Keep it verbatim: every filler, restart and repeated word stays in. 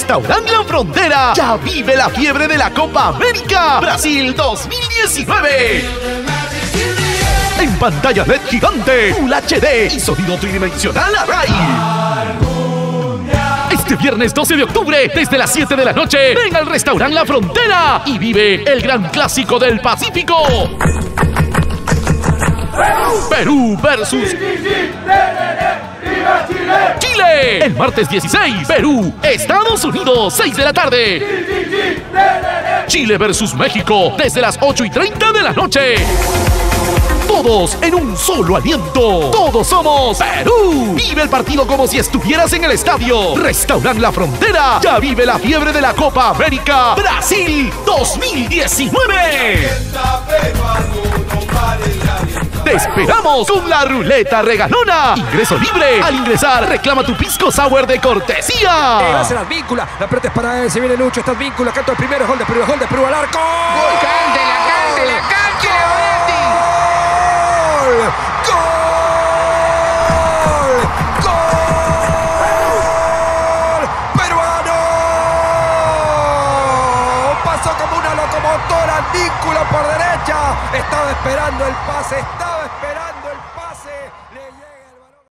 Restaurant La Frontera ya vive la fiebre de la Copa América Brasil dos mil diecinueve. En pantalla L E D gigante, Full H D y sonido tridimensional Array. Este viernes doce de octubre, desde las siete de la noche, ven al Restaurant La Frontera y vive el gran clásico del Pacífico. Perú versus Chile. El martes dieciséis, Perú, Estados Unidos, seis de la tarde. Chile versus México, desde las ocho y treinta de la noche. Todos en un solo aliento. Todos somos Perú. Vive el partido como si estuvieras en el estadio. Restaurant La Frontera ya vive la fiebre de la Copa América Brasil dos mil diecinueve. Te esperamos con la ruleta regalona. Ingreso libre. Al ingresar, reclama tu pisco sour de cortesía. Eh, va a ser Advíncula. La pelota es para él. Se viene Lucho. Está Advíncula. Canto el primero. Gol de Perú. Gol de Perú al arco. ¡Gol! ¡Cántela, cántela, cántela, Bonetti! ¡Gol! ¡Gol! ¡Peruano! Pasó como una locomotora Advíncula por derecha. Estaba esperando el pase. Estaba esperando.